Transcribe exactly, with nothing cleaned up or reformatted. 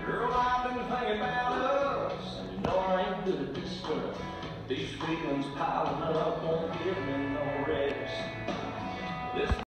Girl, I've been thinking about us, and you know I ain't good at this stuff. These feelings piling up won't give me no rest. This